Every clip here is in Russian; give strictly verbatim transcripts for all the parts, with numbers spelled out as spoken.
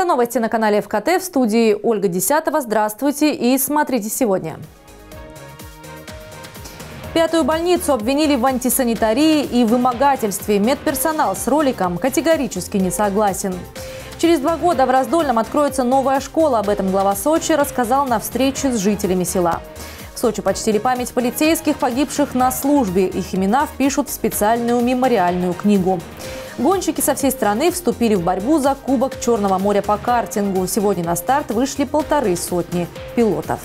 новости на канале эф ка тэ, в студии Ольга Десятова. Здравствуйте и смотрите сегодня. Пятую больницу обвинили в антисанитарии и вымогательстве. Медперсонал с роликом категорически не согласен. Через два года в Раздольном откроется новая школа. Об этом глава Сочи рассказал на встрече с жителями села. В Сочи почтили память полицейских, погибших на службе. Их имена впишут в специальную мемориальную книгу. Гонщики со всей страны вступили в борьбу за Кубок Черного моря по картингу. Сегодня на старт вышли полторы сотни пилотов.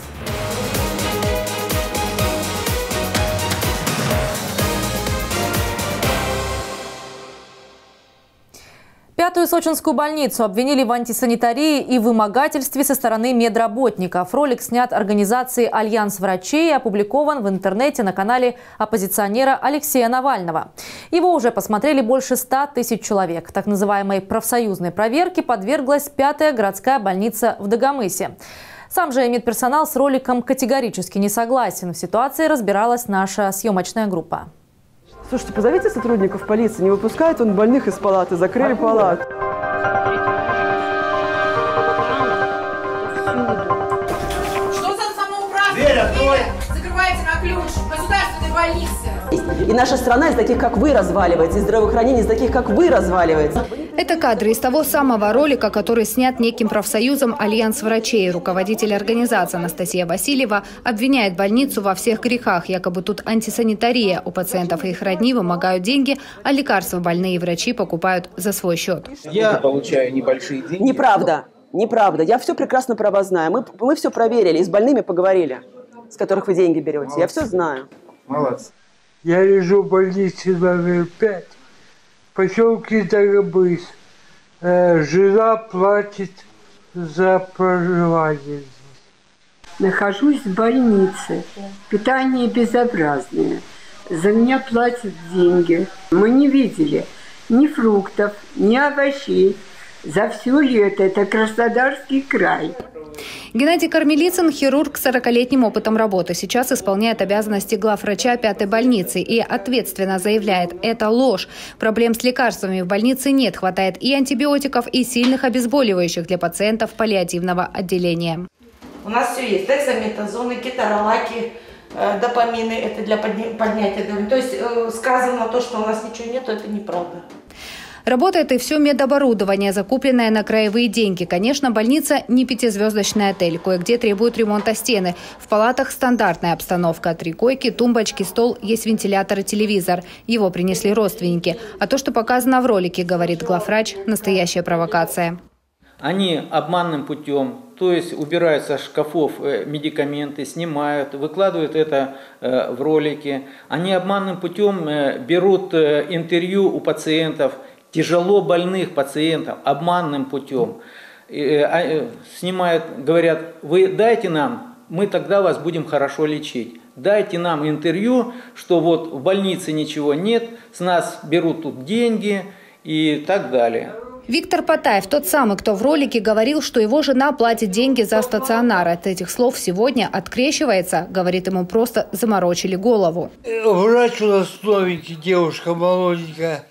Пятую сочинскую больницу обвинили в антисанитарии и вымогательстве со стороны медработников. Ролик снят организацией «Альянс врачей» и опубликован в интернете на канале оппозиционера Алексея Навального. Его уже посмотрели больше ста тысяч человек. Так называемой профсоюзной проверке подверглась пятая городская больница в Дагомысе. Сам же медперсонал с роликом категорически не согласен. В ситуации разбиралась наша съемочная группа. Слушайте, позовите сотрудников полиции, не выпускает он больных из палаты, закрыли палату. Что за самоуправство? Дверь открой! Закрывайте на ключ! Государственной больницы! И наша страна из таких, как вы, разваливается, и здравоохранение из таких, как вы, разваливается. Это кадры из того самого ролика, который снят неким профсоюзом «Альянс врачей». Руководитель организации Анастасия Васильева обвиняет больницу во всех грехах. Якобы тут антисанитария. У пациентов и их родни вымогают деньги, а лекарства больные врачи покупают за свой счет. Я получаю небольшие деньги. Неправда. Неправда. Я все прекрасно про вас знаю. Мы, мы все проверили и с больными поговорили, с которых вы деньги берете. Молодцы. Я все знаю. Молодцы. Я лежу в больнице номер пять в поселке Дагомыс. Э, жена платит за проживание. Нахожусь в больнице. Питание безобразное. За меня платят деньги. Мы не видели ни фруктов, ни овощей. За все лето. Это Краснодарский край. Геннадий Кармелицын – хирург с сорокалетним опытом работы. Сейчас исполняет обязанности главврача пятой больницы и ответственно заявляет – это ложь. Проблем с лекарствами в больнице нет. Хватает и антибиотиков, и сильных обезболивающих для пациентов паллиативного отделения. У нас все есть. Дексаметазоны, кеторолаки, э, допамины – это для подня- поднятия давления. То есть э, сказано то, что у нас ничего нет, это неправда. Работает и все медоборудование, закупленное на краевые деньги. Конечно, больница не пятизвездочный отель. Кое-где требуют ремонта стены. В палатах стандартная обстановка. Три койки, тумбочки, стол, есть вентилятор и телевизор. Его принесли родственники. А то, что показано в ролике, говорит главврач, настоящая провокация. Они обманным путем, то есть убирают со шкафов медикаменты, снимают, выкладывают это в ролики. Они обманным путем берут интервью у пациентов, тяжело больных пациентов, обманным путем. Снимают, говорят, вы дайте нам, мы тогда вас будем хорошо лечить. Дайте нам интервью, что вот в больнице ничего нет, с нас берут тут деньги и так далее. Виктор Патаев, тот самый, кто в ролике говорил, что его жена платит деньги за стационар. От этих слов сегодня открещивается, говорит, ему просто заморочили голову. Врач у нас новенький, девушка молоденькая.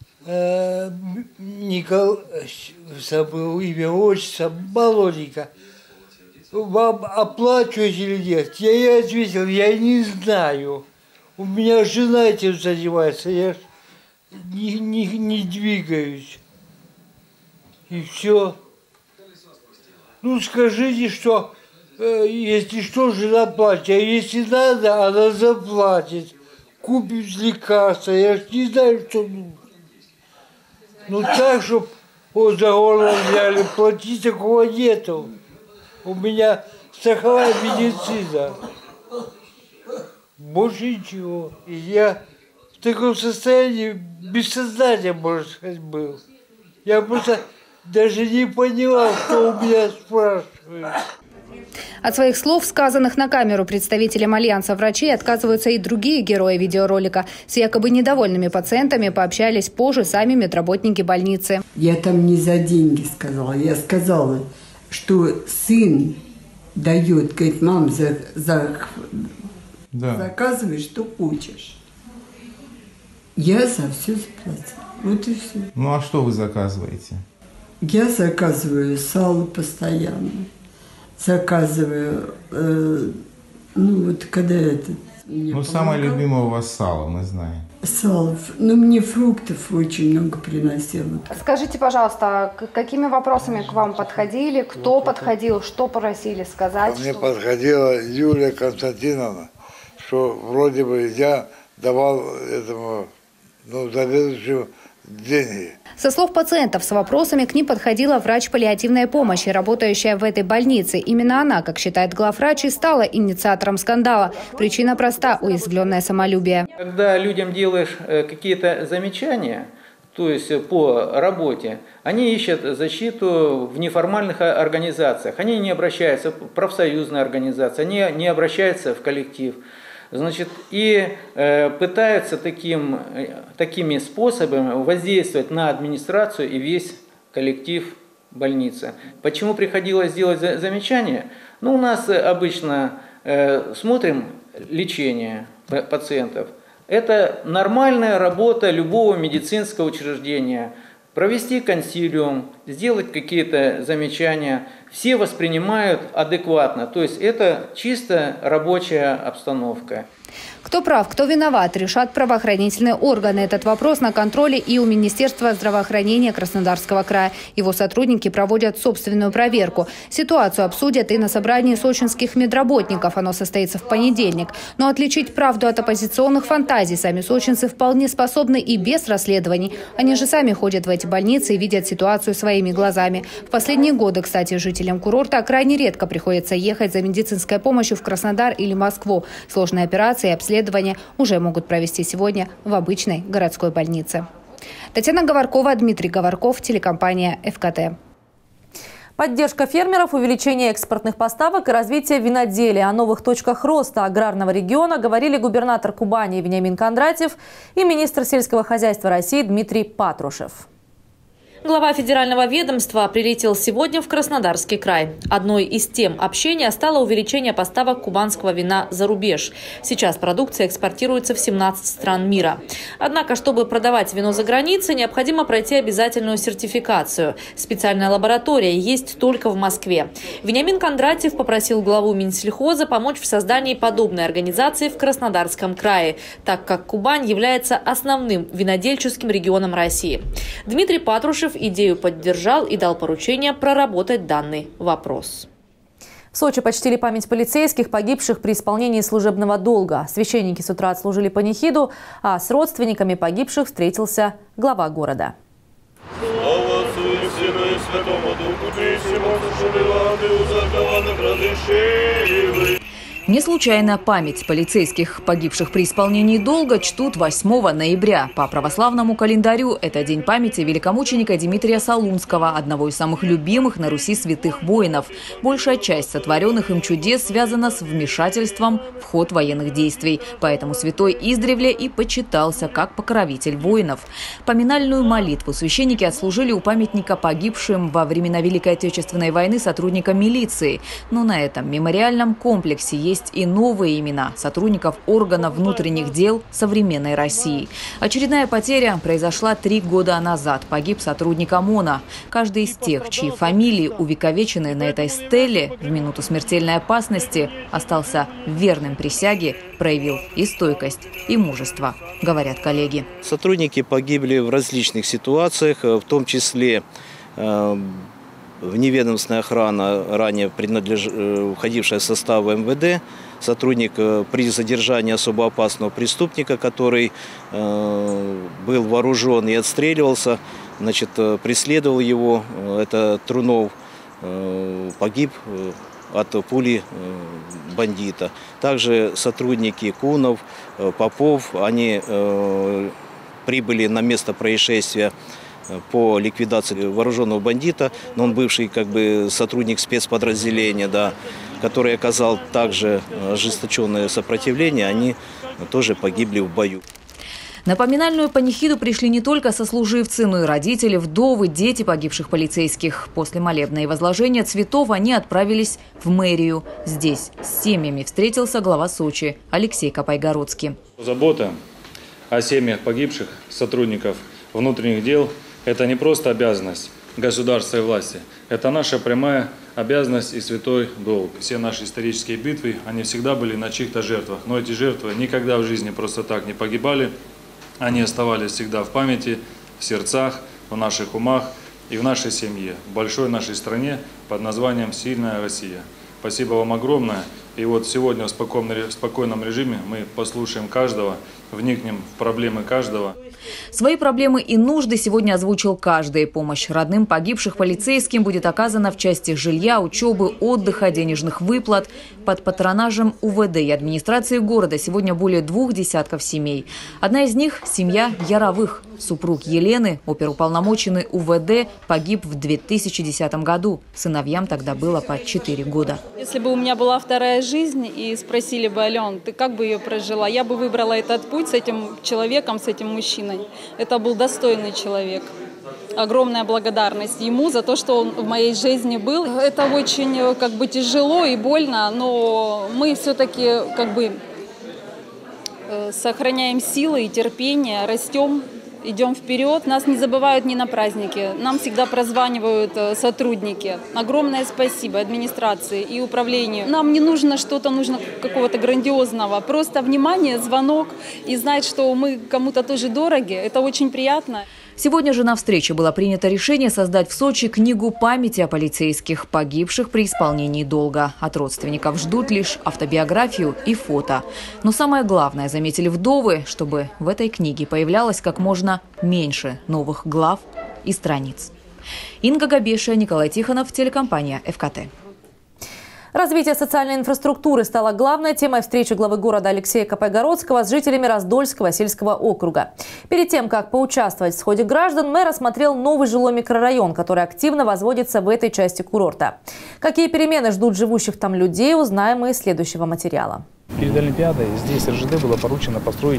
Никол... забыл имя, отчество, молоденько. Вам оплачиваете или нет? Я ей ответил, я не знаю. У меня жена этим занимается, я не, не, не двигаюсь. И все. Ну скажите, что э, если что, жена платит, а если надо, она заплатит. Купит лекарства, я ж не знаю, что нужно. Ну так, чтобы вот за горло взяли, платить такого нету. У меня страховая медицина. Больше ничего. И я в таком состоянии без сознания, можно сказать, был. Я просто даже не понимал, что у меня спрашивают. От своих слов, сказанных на камеру представителям Альянса врачей, отказываются и другие герои видеоролика. С якобы недовольными пациентами пообщались позже сами медработники больницы. Я там не за деньги сказала. Я сказала, что сын дает, говорит, мам, за, за, да. заказывай, что хочешь. Я за все заплатила. Вот и все. Ну а что вы заказываете? Я заказываю сало постоянно. Заказываю, э, ну вот когда это... Ну, самое любимое у вас сало, мы знаем. Сало. Ну, мне фруктов очень много приносило. Скажите, пожалуйста, какими вопросами к вам подходили? Кто подходил? Что просили сказать? Мне что... подходила Юлия Константиновна, что вроде бы я давал этому, ну, заведующему деньги. Со слов пациентов с вопросами к ним подходила врач паллиативной помощи, работающая в этой больнице. Именно она, как считает главврач, и стала инициатором скандала. Причина проста – уязвленное самолюбие. Когда людям делаешь какие-то замечания, то есть по работе, они ищут защиту в неформальных организациях. Они не обращаются в профсоюзные организации, они не обращаются в коллектив. Значит, и э, пытаются таким, такими способами воздействовать на администрацию и весь коллектив больницы. Почему приходилось делать за, замечания? Ну, у нас обычно э, смотрим лечение пациентов. Это нормальная работа любого медицинского учреждения. Провести консилиум, сделать какие-то замечания. Все воспринимают адекватно. То есть это чисто рабочая обстановка. Кто прав, кто виноват, решат правоохранительные органы. Этот вопрос на контроле и у Министерства здравоохранения Краснодарского края. Его сотрудники проводят собственную проверку. Ситуацию обсудят и на собрании сочинских медработников. Оно состоится в понедельник. Но отличить правду от оппозиционных фантазий сами сочинцы вполне способны и без расследований. Они же сами ходят в эти больницы и видят ситуацию своими глазами. В последние годы, кстати, жителям курорта крайне редко приходится ехать за медицинской помощью в Краснодар или Москву. Сложные операции и обследования уже могут провести сегодня в обычной городской больнице. Татьяна Говоркова, Дмитрий Говорков, телекомпания эф ка тэ. Поддержка фермеров, увеличение экспортных поставок и развитие виноделия. О новых точках роста аграрного региона говорили губернатор Кубани Вениамин Кондратьев и министр сельского хозяйства России Дмитрий Патрушев. Глава федерального ведомства прилетел сегодня в Краснодарский край. Одной из тем общения стало увеличение поставок кубанского вина за рубеж. Сейчас продукция экспортируется в семнадцать стран мира. Однако, чтобы продавать вино за границей, необходимо пройти обязательную сертификацию. Специальная лаборатория есть только в Москве. Вениамин Кондратьев попросил главу Минсельхоза помочь в создании подобной организации в Краснодарском крае, так как Кубань является основным винодельческим регионом России. Дмитрий Патрушев идею поддержал и дал поручение проработать данный вопрос. В Сочи почтили память полицейских, погибших при исполнении служебного долга. Священники с утра отслужили панихиду, а с родственниками погибших встретился глава города. Слава Отцу и Сыну и Святому Духу, ты всему зашевела, ты узакованных разрешили. Не случайно память полицейских, погибших при исполнении долга, чтут восьмого ноября. По православному календарю это день памяти великомученика Дмитрия Солунского, одного из самых любимых на Руси святых воинов. Большая часть сотворенных им чудес связана с вмешательством в ход военных действий. Поэтому святой издревле и почитался как покровитель воинов. Поминальную молитву священники отслужили у памятника погибшим во времена Великой Отечественной войны сотрудникам милиции. Но на этом мемориальном комплексе есть Есть и новые имена сотрудников органов внутренних дел современной России. Очередная потеря произошла три года назад. Погиб сотрудник ОМОНа. Каждый из тех, чьи фамилии увековечены на этой стеле в минуту смертельной опасности, остался верным присяге, проявил и стойкость, и мужество, говорят коллеги. Сотрудники погибли в различных ситуациях, в том числе э вневедомственная охрана, ранее принадлеж... входившая в состав эм вэ дэ, сотрудник при задержании особо опасного преступника, который э, был вооружен и отстреливался, значит, преследовал его, это Трунов, э, погиб от пули э, бандита. Также сотрудники Кунов, э, Попов, они э, прибыли на место происшествия по ликвидации вооруженного бандита, но он бывший как бы сотрудник спецподразделения, да, который оказал также ожесточенное сопротивление, они тоже погибли в бою. На поминальную панихиду пришли не только сослуживцы, но и родители, вдовы, дети погибших полицейских. После молебна и возложения цветов они отправились в мэрию. Здесь с семьями встретился глава Сочи Алексей Копайгородский. Забота о семьях погибших сотрудников внутренних дел – это не просто обязанность, государства и власти. Это наша прямая обязанность и святой долг. Все наши исторические битвы, они всегда были на чьих-то жертвах. Но эти жертвы никогда в жизни просто так не погибали. Они оставались всегда в памяти, в сердцах, в наших умах и в нашей семье, в большой нашей стране под названием «Сильная Россия». Спасибо вам огромное. И вот сегодня в спокойном режиме мы послушаем каждого, вникнем в проблемы каждого. Свои проблемы и нужды сегодня озвучил каждый. Помощь родным погибших полицейским будет оказана в части жилья, учебы, отдыха, денежных выплат. Под патронажем У В Д и администрации города сегодня более двух десятков семей. Одна из них – семья Яровых. Супруг Елены, оперуполномоченный У В Д, погиб в две тысячи десятом году. Сыновьям тогда было по четыре года. Если бы у меня была вторая жизнь и спросили бы: Ален, ты как бы ее прожила? Я бы выбрала этот путь с этим человеком, с этим мужчиной. Это был достойный человек. Огромная благодарность ему за то, что он в моей жизни был. Это очень как бы тяжело и больно, но мы все-таки как бы сохраняем силы и терпение, растем, идем вперед. Нас не забывают ни на празднике. Нам всегда прозванивают сотрудники. Огромное спасибо администрации и управлению. Нам не нужно что-то, нужно какого-то грандиозного. Просто внимание, звонок и знать, что мы кому-то тоже дороги. Это очень приятно. Сегодня же на встрече было принято решение создать в Сочи книгу памяти о полицейских, погибших при исполнении долга. От родственников ждут лишь автобиографию и фото. Но самое главное, заметили вдовы, чтобы в этой книге появлялось как можно меньше новых глав и страниц. Инга Габешия, Николай Тихонов, телекомпания Эф Ка Тэ. Развитие социальной инфраструктуры стало главной темой встречи главы города Алексея Копайгородского с жителями Раздольского сельского округа. Перед тем, как поучаствовать в сходе граждан, мэр осмотрел новый жилой микрорайон, который активно возводится в этой части курорта. Какие перемены ждут живущих там людей, узнаем мы из следующего материала. Перед Олимпиадой здесь Эр Жэ Дэ было поручено построить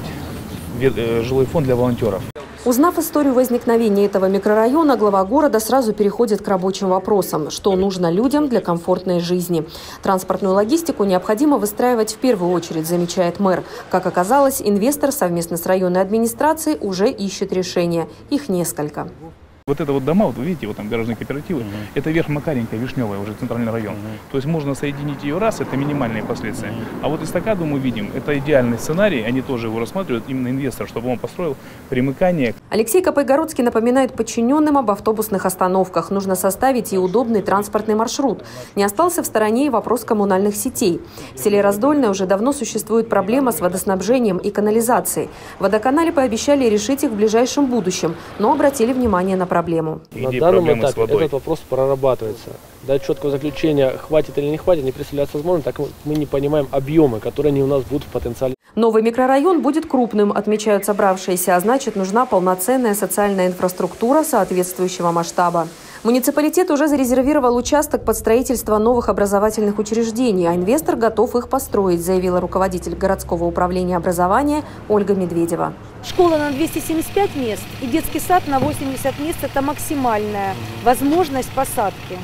жилой фонд для волонтеров. Узнав историю возникновения этого микрорайона, глава города сразу переходит к рабочим вопросам, что нужно людям для комфортной жизни. Транспортную логистику необходимо выстраивать в первую очередь, замечает мэр. Как оказалось, инвестор совместно с районной администрацией уже ищет решения. Их несколько. Вот это вот дома, вот вы видите, вот там гаражные кооперативы, uh-huh. это верх Макаренко, Вишневая, уже центральный район. Uh-huh. То есть можно соединить ее раз, это минимальные последствия. Uh-huh. А вот эстакаду мы видим, это идеальный сценарий, они тоже его рассматривают, именно инвестор, чтобы он построил примыкание. Алексей Копайгородский напоминает подчиненным об автобусных остановках. Нужно составить и удобный транспортный маршрут. Не остался в стороне и вопрос коммунальных сетей. В селе Раздольное уже давно существует проблема с водоснабжением и канализацией. В водоканале пообещали решить их в ближайшем будущем, но обратили внимание на проблему. проблему. На данном этапе этот вопрос прорабатывается. Дать четкого заключения, хватит или не хватит, не представляется возможным, так мы не понимаем объемы, которые они у нас будут в потенциале. Новый микрорайон будет крупным, отмечают собравшиеся, а значит, нужна полноценная социальная инфраструктура соответствующего масштаба. Муниципалитет уже зарезервировал участок под строительство новых образовательных учреждений, а инвестор готов их построить, заявила руководитель городского управления образования Ольга Медведева. Школа на двести семьдесят пять мест и детский сад на восемьдесят мест – это максимальная возможность посадки.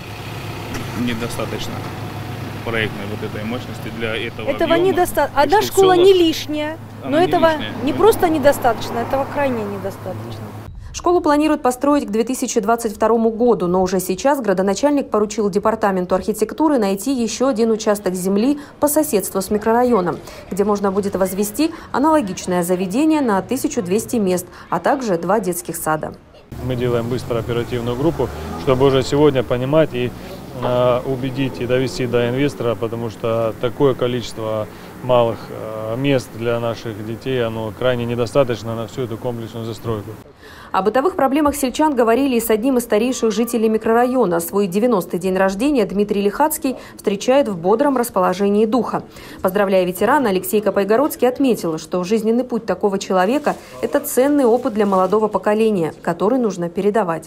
Недостаточно проектной вот этой мощности для этого. Этого недостаточно. Одна школа не лишняя, но не этого лишняя. Не просто недостаточно, этого крайне недостаточно. Школу планируют построить к две тысячи двадцать второму году, но уже сейчас градоначальник поручил департаменту архитектуры найти еще один участок земли по соседству с микрорайоном, где можно будет возвести аналогичное заведение на тысячу двести мест, а также два детских сада. Мы делаем быстро оперативную группу, чтобы уже сегодня понимать и э, убедить и довести до инвестора, потому что такое количество малых э, мест для наших детей, оно крайне недостаточно на всю эту комплексную застройку. О бытовых проблемах сельчан говорили и с одним из старейших жителей микрорайона. Свой девяностый день рождения Дмитрий Лихацкий встречает в бодром расположении духа. Поздравляя ветерана, Алексей Копайгородский отметил, что жизненный путь такого человека – это ценный опыт для молодого поколения, который нужно передавать.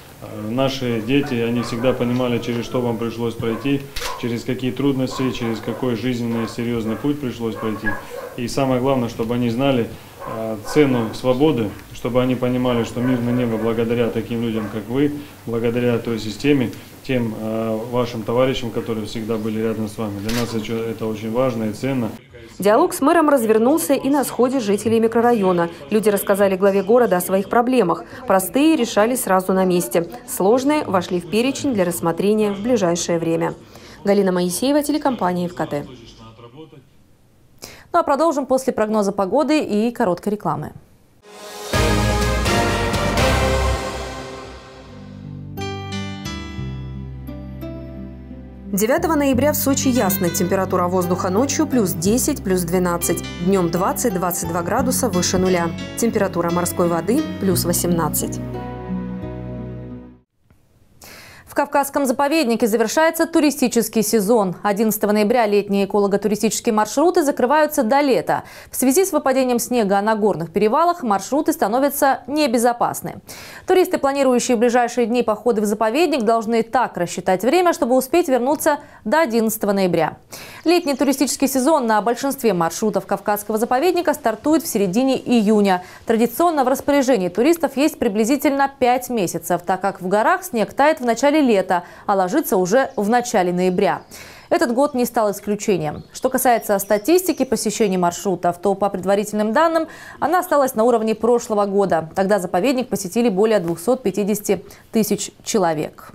Наши дети, они всегда понимали, через что вам пришлось пройти, через какие трудности, через какой жизненный серьезный путь пришлось пройти. И самое главное, чтобы они знали цену свободы, чтобы они понимали, что мирное небо благодаря таким людям, как вы, благодаря той системе, тем э, вашим товарищам, которые всегда были рядом с вами. Для нас это очень важно и ценно. Диалог с мэром развернулся и на сходе жителей микрорайона. Люди рассказали главе города о своих проблемах. Простые решали сразу на месте. Сложные вошли в перечень для рассмотрения в ближайшее время. Галина Моисеева, телекомпания ФКТ. Ну а продолжим после прогноза погоды и короткой рекламы. девятого ноября в Сочи ясно. Температура воздуха ночью плюс десять, плюс двенадцать. Днем двадцать — двадцать два градуса выше нуля. Температура морской воды плюс восемнадцать. В Кавказском заповеднике завершается туристический сезон. одиннадцатого ноября летние эколого-туристические маршруты закрываются до лета. В связи с выпадением снега на горных перевалах маршруты становятся небезопасны. Туристы, планирующие в ближайшие дни походы в заповедник, должны так рассчитать время, чтобы успеть вернуться до одиннадцатого ноября. Летний туристический сезон на большинстве маршрутов Кавказского заповедника стартует в середине июня. Традиционно в распоряжении туристов есть приблизительно пять месяцев, так как в горах снег тает в начале лета, а ложится уже в начале ноября. Этот год не стал исключением. Что касается статистики посещений маршрутов, то по предварительным данным она осталась на уровне прошлого года. Тогда заповедник посетили более двухсот пятидесяти тысяч человек.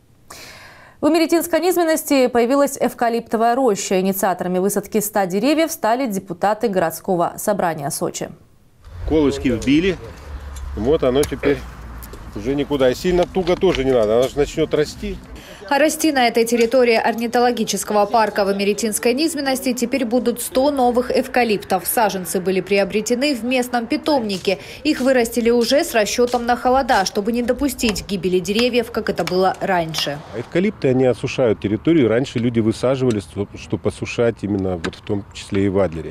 В Имеретинской низменности появилась эвкалиптовая роща. Инициаторами высадки ста деревьев стали депутаты городского собрания Сочи. Колышки вбили, вот оно теперь уже никуда. И сильно туго тоже не надо, оно же начнет расти. А расти на этой территории орнитологического парка в Имеретинской низменности теперь будут сто новых эвкалиптов. Саженцы были приобретены в местном питомнике. Их вырастили уже с расчетом на холода, чтобы не допустить гибели деревьев, как это было раньше. Эвкалипты, они осушают территорию. Раньше люди высаживались, чтобы осушать именно вот в том числе и в Адлере.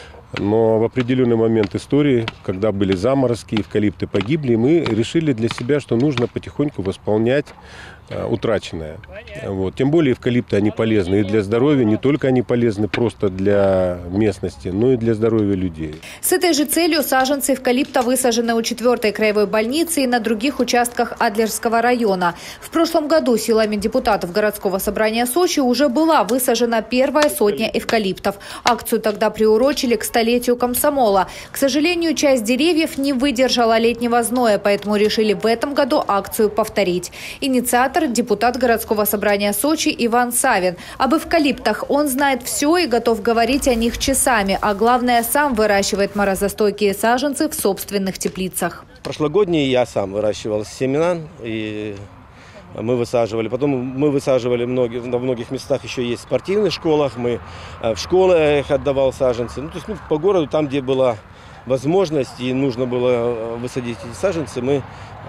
Но в определенный момент истории, когда были заморозки, эвкалипты погибли, мы решили для себя, что нужно потихоньку восполнять э, утраченное. Вот. Тем более эвкалипты, они полезны и для здоровья, не только они полезны просто для местности, но и для здоровья людей. С этой же целью саженцы эвкалипта высажены у четвёртой краевой больницы и на других участках Адлерского района. В прошлом году силами депутатов городского собрания Сочи уже была высажена первая сотня эвкалиптов. Акцию тогда приурочили к столетию комсомола. К сожалению, часть деревьев не выдержала летнего зноя, поэтому решили в этом году акцию повторить. Инициатор – депутат городского собрания Сочи Иван Савин. Об эвкалиптах он знает все и готов говорить о них часами, а главное, сам выращивает морозостойкие саженцы в собственных теплицах. Прошлогодние я сам выращивал семена, и мы высаживали. Потом мы высаживали многие, на многих местах еще есть в спортивных школах. Мы в школы их отдавал саженцы. Ну, то есть ну, по городу, там, где была возможность и нужно было высадить эти саженцы, мы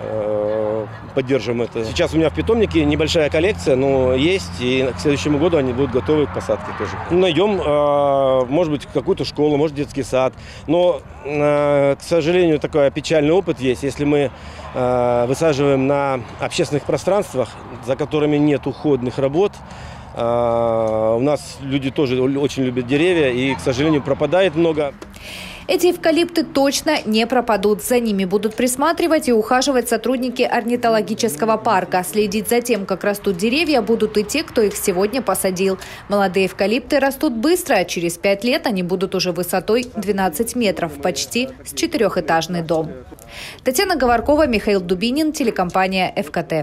э, поддержим это. Сейчас у меня в питомнике небольшая коллекция, но есть, и к следующему году они будут готовы к посадке тоже. Найдем, э, может быть, какую-то школу, может, детский сад. Но, э, к сожалению, такой печальный опыт есть. Если мы э, высаживаем на общественных пространствах, за которыми нет уходных работ, э, у нас люди тоже очень любят деревья, и, к сожалению, пропадает много. Эти эвкалипты точно не пропадут. За ними будут присматривать и ухаживать сотрудники орнитологического парка. Следить за тем, как растут деревья, будут и те, кто их сегодня посадил. Молодые эвкалипты растут быстро, а через пять лет они будут уже высотой двенадцать метров, почти с четырехэтажный дом. Татьяна Говоркова, Михаил Дубинин, телекомпания ФКТ.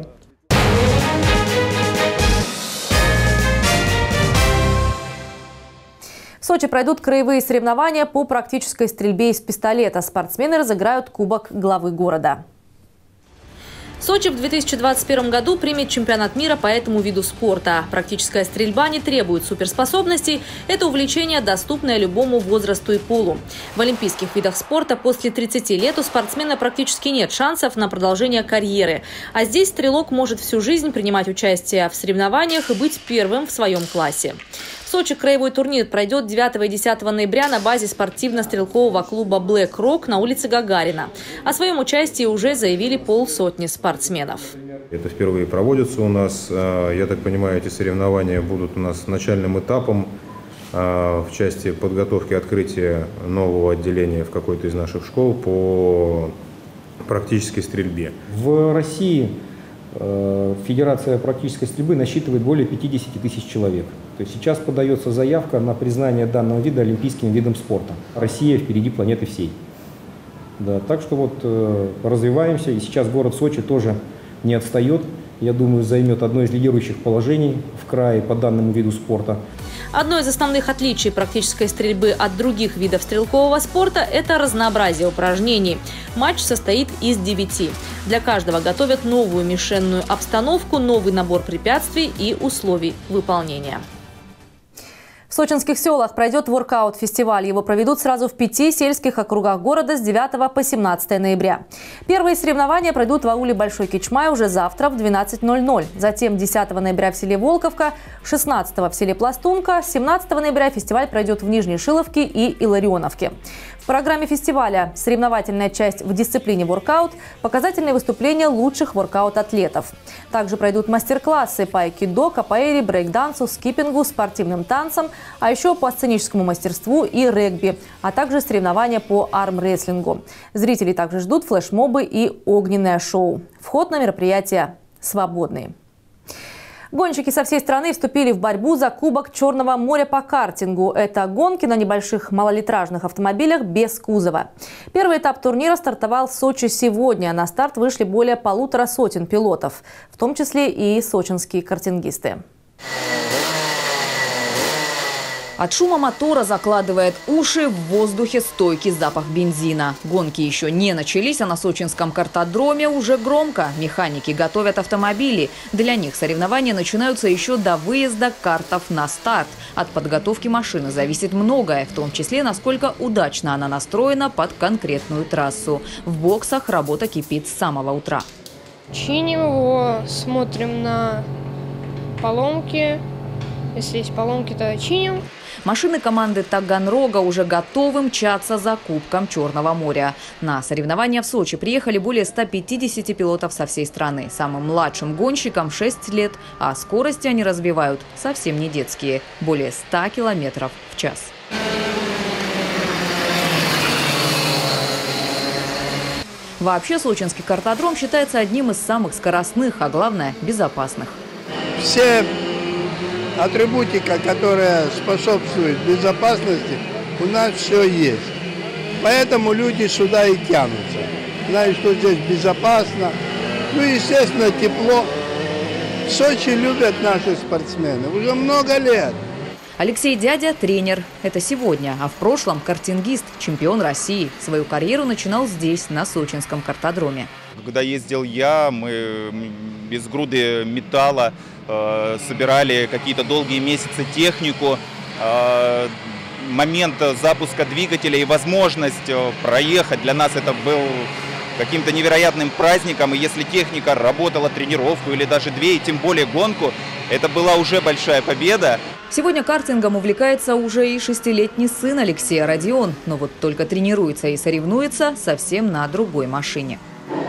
В Сочи пройдут краевые соревнования по практической стрельбе из пистолета. Спортсмены разыграют кубок главы города. Сочи в две тысячи двадцать первом году примет чемпионат мира по этому виду спорта. Практическая стрельба не требует суперспособностей. Это увлечение, доступное любому возрасту и полу. В олимпийских видах спорта после тридцати лет у спортсмена практически нет шансов на продолжение карьеры. А здесь стрелок может всю жизнь принимать участие в соревнованиях и быть первым в своем классе. В Сочи краевой турнир пройдет девятого и десятого ноября на базе спортивно-стрелкового клуба «Блэк Рок» на улице Гагарина. О своем участии уже заявили полсотни спортсменов. Это впервые проводится у нас. Я так понимаю, эти соревнования будут у нас начальным этапом в части подготовки открытия нового отделения в какой-то из наших школ по практической стрельбе. В России Федерация практической стрельбы насчитывает более пятидесяти тысяч человек. То есть сейчас подается заявка на признание данного вида олимпийским видом спорта. Россия впереди планеты всей. Да, так что вот э, развиваемся, и сейчас город Сочи тоже не отстает. Я думаю, займет одно из лидирующих положений в крае по данному виду спорта. Одно из основных отличий практической стрельбы от других видов стрелкового спорта – это разнообразие упражнений. Матч состоит из девяти. Для каждого готовят новую мишенную обстановку, новый набор препятствий и условий выполнения. В сочинских селах пройдет воркаут-фестиваль. Его проведут сразу в пяти сельских округах города с девятого по семнадцатое ноября. Первые соревнования пройдут в ауле Большой Кичмай уже завтра в двенадцать ноль ноль. Затем десятого ноября в селе Волковка, шестнадцатого в селе Пластунка, семнадцатого ноября фестиваль пройдет в Нижней Шиловке и Илларионовке. В программе фестиваля соревновательная часть в дисциплине воркаут, показательные выступления лучших воркаут-атлетов. Также пройдут мастер-классы по айкидо, капоэйре, брейк-дансу, скиппингу, спортивным танцам, а еще по сценическому мастерству и регби, а также соревнования по армрестлингу. Зрителей также ждут флешмобы и огненное шоу. Вход на мероприятие свободный. Гонщики со всей страны вступили в борьбу за Кубок Черного моря по картингу. Это гонки на небольших малолитражных автомобилях без кузова. Первый этап турнира стартовал в Сочи сегодня. На старт вышли более полутора сотен пилотов, в том числе и сочинские картингисты. От шума мотора закладывает уши, в воздухе стойкий запах бензина. Гонки еще не начались, а на сочинском картодроме уже громко. Механики готовят автомобили. Для них соревнования начинаются еще до выезда картов на старт. От подготовки машины зависит многое, в том числе, насколько удачно она настроена под конкретную трассу. В боксах работа кипит с самого утра. Чиним его, смотрим на поломки. Если есть поломки, то чиним. Машины команды Таганрога уже готовы мчаться за Кубком Черного моря. На соревнования в Сочи приехали более ста пятидесяти пилотов со всей страны. Самым младшим гонщикам шесть лет, а скорости они развивают совсем не детские – более ста километров в час. Вообще, сочинский картодром считается одним из самых скоростных, а главное – безопасных. Все атрибутика, которая способствует безопасности, у нас все есть. Поэтому люди сюда и тянутся. Знают, что здесь безопасно. Ну, естественно, тепло. В Сочи любят наши спортсмены уже много лет. Алексей Дядя – тренер. Это сегодня. А в прошлом – картингист, чемпион России. Свою карьеру начинал здесь, на сочинском картодроме. Когда ездил я, мы без груды металла э, собирали какие-то долгие месяцы технику. Э, момент запуска двигателя и возможность проехать для нас это был каким-то невероятным праздником. И если техника работала тренировку или даже две, и тем более гонку, это была уже большая победа. Сегодня картингом увлекается уже и шестилетний сын Алексея Родион. Но вот только тренируется и соревнуется совсем на другой машине.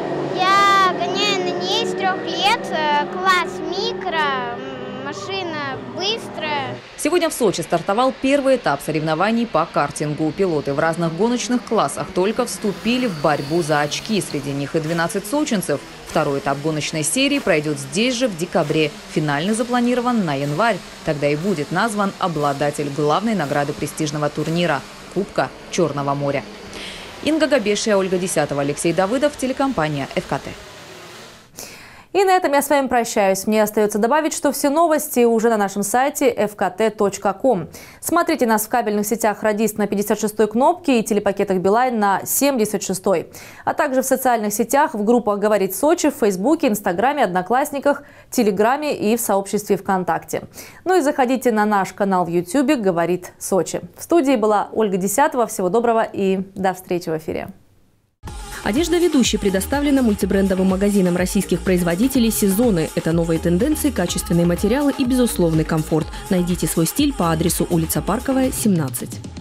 Я гоняю на ней с трех лет, класс микро, машина быстрая. Сегодня в Сочи стартовал первый этап соревнований по картингу. Пилоты в разных гоночных классах только вступили в борьбу за очки. Среди них и двенадцать сочинцев. Второй этап гоночной серии пройдет здесь же в декабре. Финальный запланирован на январь. Тогда и будет назван обладатель главной награды престижного турнира – Кубка Черного моря. Инга Габешия, Ольга Десятова, Алексей Давыдов, телекомпания эф ка тэ. И на этом я с вами прощаюсь. Мне остается добавить, что все новости уже на нашем сайте эф ка тэ точка ком. Смотрите нас в кабельных сетях «Радист» на пятьдесят шестой кнопке и телепакетах «Билайн» на семьдесят шестой. А также в социальных сетях, в группах «Говорит Сочи», в Фейсбуке, Инстаграме, Одноклассниках, Телеграме и в сообществе ВКонтакте. Ну и заходите на наш канал в Ютьюбе «Говорит Сочи». В студии была Ольга Десятова. Всего доброго и до встречи в эфире. Одежда ведущей предоставлена мультибрендовым магазином российских производителей «Сезоны». Это новые тенденции, качественные материалы и безусловный комфорт. Найдите свой стиль по адресу улица Парковая, семнадцать.